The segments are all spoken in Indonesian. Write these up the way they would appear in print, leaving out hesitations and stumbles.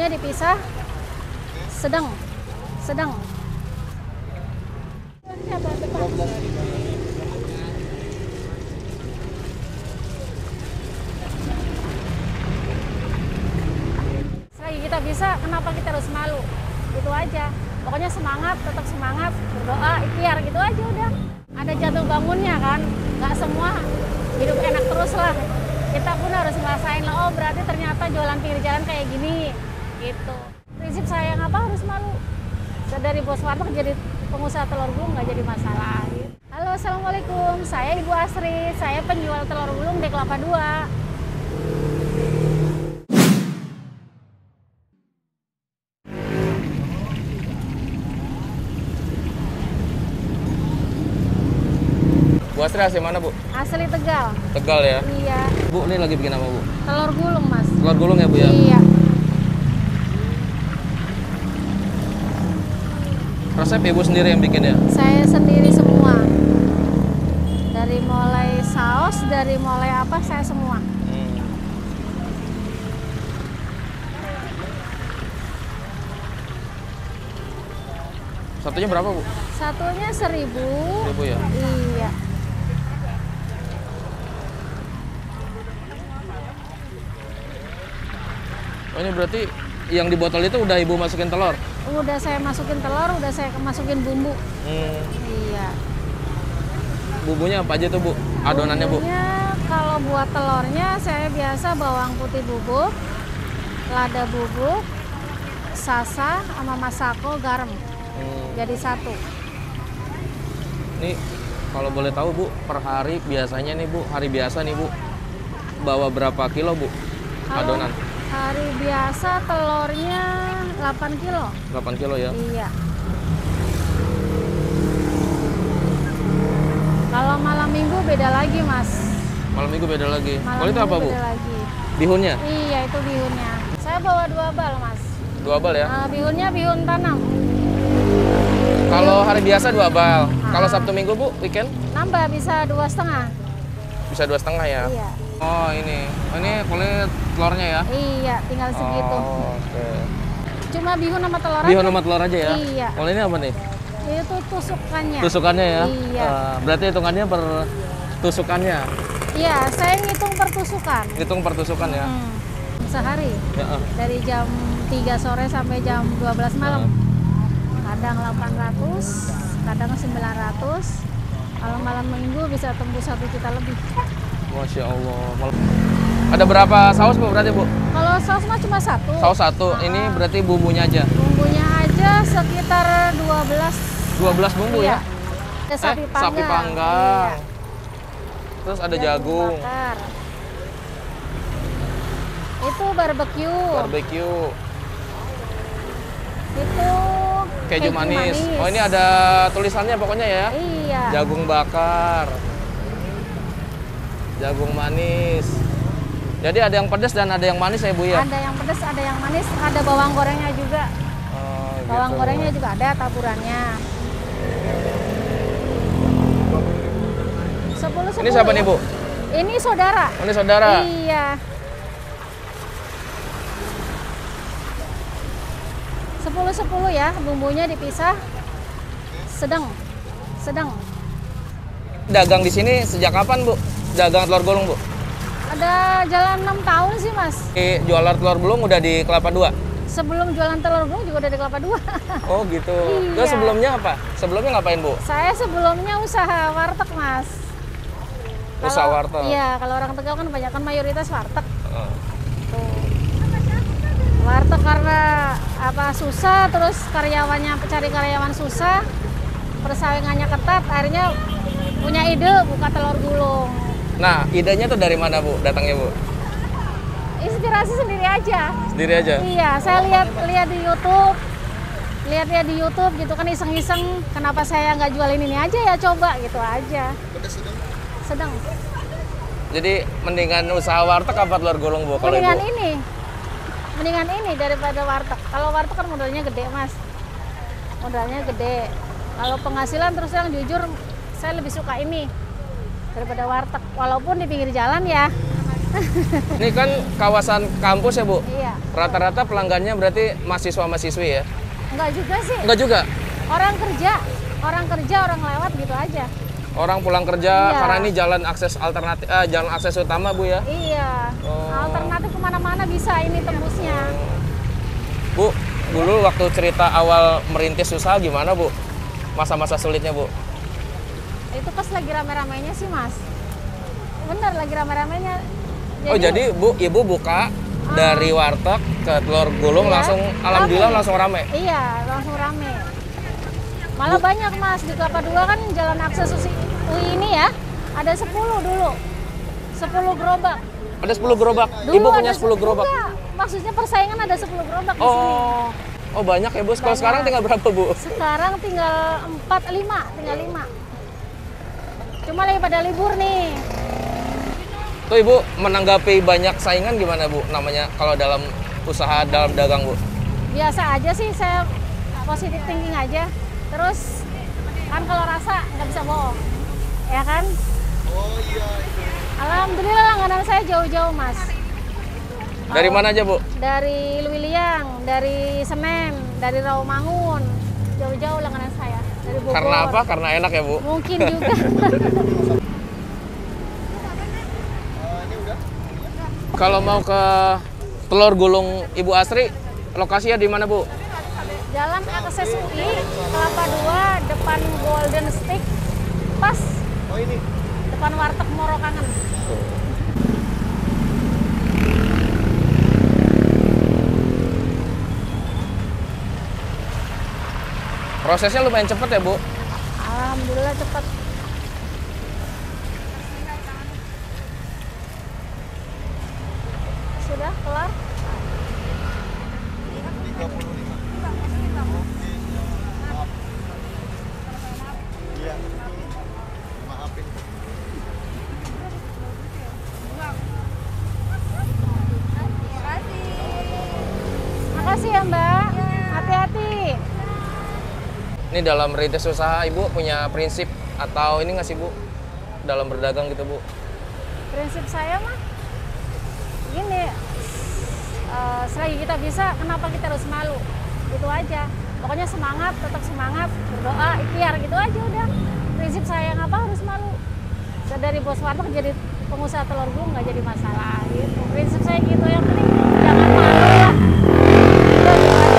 bumbunya dipisah, sedang. Selagi kita bisa, kenapa kita harus malu? Gitu aja. Pokoknya semangat, tetap semangat, berdoa, ikhtiar gitu aja udah. Ada jatuh bangunnya kan, nggak semua hidup enak terus lah. Kita pun harus ngerasain lah, oh berarti ternyata jualan pinggir jalan kayak gini, gitu. Prinsip saya ngapa harus malu? Dari bos warteg jadi pengusaha telur gulung nggak jadi masalah. Gitu. Halo, assalamualaikum. Saya Ibu Asri. Saya penjual telur gulung di Kelapa II. Bu Asri asli mana, Bu? Asli Tegal. Tegal ya? Iya. Bu, ini lagi bikin apa, Bu? Telur gulung, Mas. Telur gulung ya, Bu ya? Iya. Resep Ibu sendiri yang bikin ya? Saya sendiri semua. Dari mulai saus, dari mulai apa, saya semua. Satunya berapa, Bu? Satunya 1.000. 1.000 ya? Iya. Oh, ini berarti yang di botol itu udah Ibu masukin telur? Udah saya masukin telur, udah saya masukin bumbu. Iya. Bumbunya apa aja tuh, Bu? Adonannya, Bu? Bumbunya kalau buat telurnya saya biasa bawang putih bubuk, lada bubuk, sasa sama masako, garam. Jadi satu. Ini kalau boleh tahu, Bu, per hari biasanya nih, Bu, hari biasa nih, Bu, bawa berapa kilo, Bu, Kalau adonan? hari biasa telurnya 8 kilo. 8 kilo ya? Iya. Kalau malam minggu beda lagi, Mas. Malam minggu beda lagi. Malam Kalau itu minggu apa, Bu? beda lagi. Bihunnya? Iya, itu bihunnya. Saya bawa 2 bal, Mas. 2 bal ya? Bihunnya bihun tanam. Kalau hari biasa 2 bal. Kalau Sabtu Minggu, Bu, weekend? Nambah bisa 2,5. Bisa 2,5 ya? Iya. Oh, ini. Oh, ini kulit telurnya ya? Iya, tinggal segitu. Oh, oke. Cuma bihun sama telur aja. Bihun sama telur aja ya? Iya. Kalau ini apa nih? Itu tusukannya. Tusukannya ya? Iya. Berarti hitungannya per tusukannya? Iya, saya ngitung per tusukan. Hitung per tusukan ya? Sehari. Ya. Dari jam 3 sore sampai jam 12 malam. Kadang 800, kadang 900. Kalau malam minggu bisa tembus 1 juta lebih. Masya Allah. Ada berapa saus, Bu, berarti, Bu? Kalau saus mah cuma 1. Saus 1. Ini berarti bumbunya aja? Bumbunya aja sekitar 12. 12 bumbu Iya. ya? Ada sapi panggang. Sapi panggang. Iya. Terus ada jagung. Bakar. Itu barbecue. Barbecue. Itu Keju manis. Oh, ini ada tulisannya pokoknya ya? Iya. Jagung bakar. Jagung manis. Jadi ada yang pedas dan ada yang manis ya, Bu ya? Ada yang pedas, ada yang manis, ada bawang gorengnya juga. Oh, Bawang gitu. gorengnya juga ada taburannya. 10. Ini siapa nih, Bu? Ini saudara. Ini saudara? Iya. 10 ya, bumbunya dipisah. Sedang. Dagang di sini sejak kapan, Bu? Dagang telur gulung, Bu? Ada jalan 6 tahun sih, Mas. Jualan telur gulung udah di Kelapa II? Sebelum jualan telur gulung juga udah di Kelapa II. Oh gitu. Iya. Terus sebelumnya apa? Sebelumnya ngapain, Bu? Saya sebelumnya usaha warteg, Mas. Usaha warteg? Iya, kalau orang Tegal kan kebanyakan mayoritas warteg. Oh. Tuh. Warteg karena apa susah, terus cari karyawan susah, persaingannya ketat, akhirnya punya ide buka telur gulung. Nah, idenya tuh dari mana, Bu? Datangnya, Bu? Inspirasi sendiri aja. Sendiri aja? Iya, saya lihat di YouTube. Lihat di YouTube gitu kan, iseng-iseng, kenapa saya nggak jualin ini aja ya, coba gitu aja. Sedang. Jadi mendingan usaha warteg apa telur gulung, Bu? Kalau Ibu? Mendingan ini daripada warteg. Kalau warteg kan modalnya gede, Mas. Modalnya gede. Kalau penghasilan terus terang jujur, saya lebih suka ini daripada warteg. Walaupun di pinggir jalan ya, Ini kan kawasan kampus ya, Bu? Iya. Rata-rata pelanggannya berarti mahasiswa-mahasiswi ya? Enggak juga sih. Enggak juga? Orang kerja, orang lewat gitu aja. Orang pulang kerja Iya. karena ini jalan akses alternatif, jalan akses utama, Bu ya? Iya. Oh. Alternatif kemana-mana bisa ini tembusnya. Bu, dulu waktu cerita awal merintis usaha gimana, Bu? Masa-masa sulitnya, Bu? Itu pas lagi rame-ramenya sih, Mas. Bener, lagi rame-ramenya. Oh, jadi Bu, Ibu buka dari warteg ke telur gulung Iya, langsung, alhamdulillah rame. langsung rame. Iya, langsung rame. Malah banyak, Mas. Di Kelapa Dua kan jalan akses UI ini ya, ada 10 dulu. 10 gerobak. Ada 10 gerobak? Dulu Ibu punya ada 10 gerobak? Enggak, maksudnya persaingan ada 10 gerobak di sini. Oh banyak ya, Bu. Kalau Banyak. sekarang tinggal berapa, Bu? Sekarang tinggal 4, 5, tinggal 5. Cuma lagi pada libur nih. Tuh Ibu menanggapi banyak saingan gimana, Bu? Namanya kalau dalam usaha, dalam dagang, Bu? Biasa aja sih, saya positive thinking aja. Terus kan kalau rasa nggak bisa bohong, ya kan? Oh iya. Alhamdulillah langganan saya jauh-jauh, Mas. Dari mana aja, Bu? Dari Luwiliang, dari Senen, dari Rawamangun. Jauh-jauh langganan saya. Dari Bogor. Karena apa? Karena enak ya, Bu? Mungkin juga. Kalau mau ke telur gulung Ibu Asri, lokasinya di mana, Bu? Jalan akses UI, Kelapa Dua, depan Golden Stick, pas. Oh ini? Depan warteg Moro Kangen. Prosesnya lumayan cepet ya, Bu? Alhamdulillah cepat. Sudah kelar? Makasih ya, Mbak. Hati-hati. Ini dalam merintis usaha, Ibu punya prinsip atau ini nggak sih, Bu? Dalam berdagang gitu, Bu? Prinsip saya mah gini, selagi kita bisa, kenapa kita harus malu? Itu aja. Pokoknya semangat, tetap semangat, berdoa, ikhtiar gitu aja udah. Prinsip saya ngapa harus malu? Dari bos warteg jadi pengusaha telur gulung nggak jadi masalah gitu. Prinsip saya gitu, yang penting jangan malu lah. Udah, gitu aja.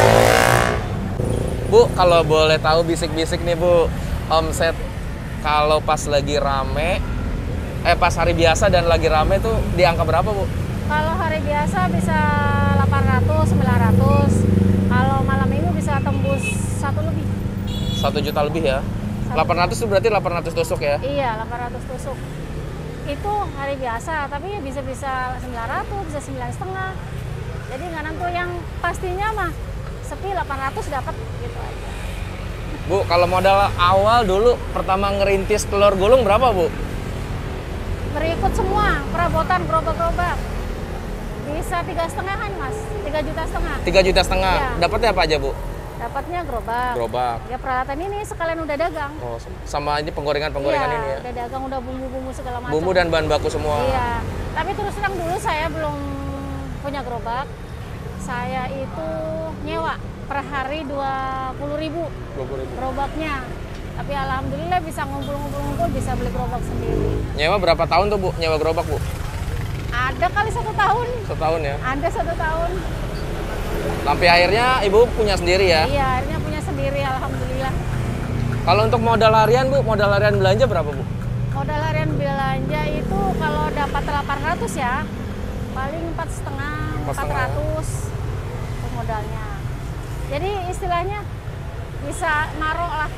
Bu, kalau boleh tahu bisik-bisik nih, Bu, omset kalau pas lagi rame, pas hari biasa dan lagi rame tuh di angka berapa, Bu? Kalau hari biasa bisa 800, 900. Kalau malam minggu bisa tembus 1 lebih. 1 juta lebih ya? 800 itu berarti 800 tusuk ya? Iya, 800 tusuk. Itu hari biasa, tapi ya bisa 900, bisa 9,5. Jadi nggak nentu, yang pastinya mah sepi 800 dapat gitu aja. Bu, kalau modal awal dulu pertama ngerintis telur gulung berapa, Bu? Berikut semua, perabotan, gerobak-gerobak. Bisa 3,5-an, Mas. 3,5 juta. 3,5 juta. Iya. Dapatnya apa aja, Bu? Dapatnya gerobak. Gerobak. Ya peralatan ini sekalian udah dagang. Oh, sama ini penggorengan-penggorengan Iya, ini ya? udah dagang, udah bumbu-bumbu segala macam. Bumbu dan bahan baku semua? Iya, tapi terus terang dulu saya belum punya gerobak. Saya itu nyewa per hari 20.000 20.000. gerobaknya. Tapi alhamdulillah bisa ngumpul-ngumpul, bisa beli gerobak sendiri. Nyewa berapa tahun tuh, Bu? Nyewa gerobak, Bu? Ada kali 1 tahun. Setahun ya? Ada 1 tahun. Sampai akhirnya Ibu punya sendiri ya? Iya, akhirnya punya sendiri, alhamdulillah. Kalau untuk modal harian, Bu, modal harian belanja berapa, Bu? Modal harian belanja itu kalau dapat 800 ya, paling 4,5, 400 untuk modalnya. Jadi istilahnya bisa naruh lah.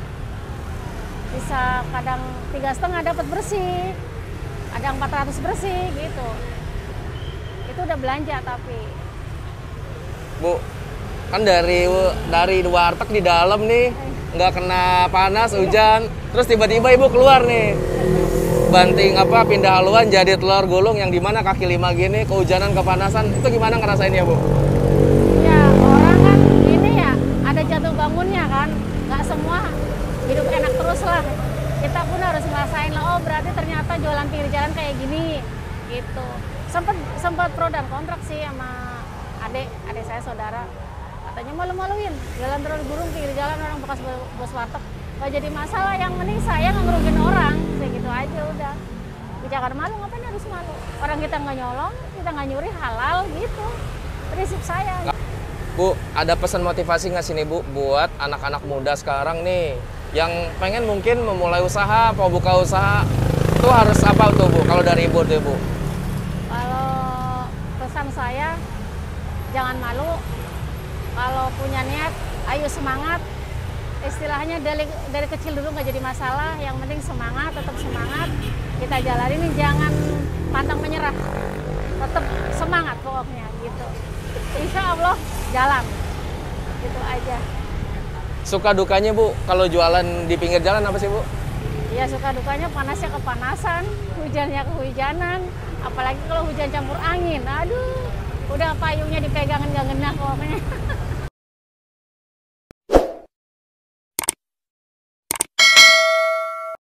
Bisa kadang 3,5 dapat bersih, kadang 400 bersih gitu. Itu udah belanja tapi. Bu, kan dari warteg di dalam nih, nggak kena panas, hujan, terus tiba-tiba Ibu keluar nih, banting pindah haluan jadi telur gulung yang dimana kaki 5 gini, kehujanan, kepanasan, itu gimana ngerasainnya, Bu? Ya orang kan ini ya, ada jatuh bangunnya kan, nggak semua hidup enak terus lah. Kita pun harus ngerasain lah, oh berarti ternyata jualan pinggir jalan kayak gini, gitu. Sempat pro dan kontrak sih sama adik saya saudara. Katanya malu-maluin, jalan terus burung pinggir jalan orang bekas bos warteg. Gak jadi masalah, yang penting saya nggak ngerugin orang, kayak gitu aja udah. Jangan malu, ngapain harus malu? Orang kita nggak nyolong, kita nggak nyuri, halal gitu. Prinsip saya. Bu, ada pesan motivasi nggak sih nih Bu buat anak-anak muda sekarang nih yang pengen mungkin memulai usaha, mau buka usaha, itu harus apa tuh Bu? Kalau dari Ibu tuh Bu? Kalau pesan saya, jangan malu. Kalau punya niat, ayo semangat. Istilahnya dari kecil dulu nggak jadi masalah. Yang penting semangat, tetap semangat. Kita jalanin, jangan pantang menyerah. Tetap semangat pokoknya gitu. Insya Allah jalan. Gitu aja. Suka dukanya Bu, kalau jualan di pinggir jalan apa sih Bu? Ya suka dukanya panasnya kepanasan, hujannya kehujanan. Apalagi kalau hujan campur angin. Aduh, udah payungnya dipegangin nggak ngena pokoknya.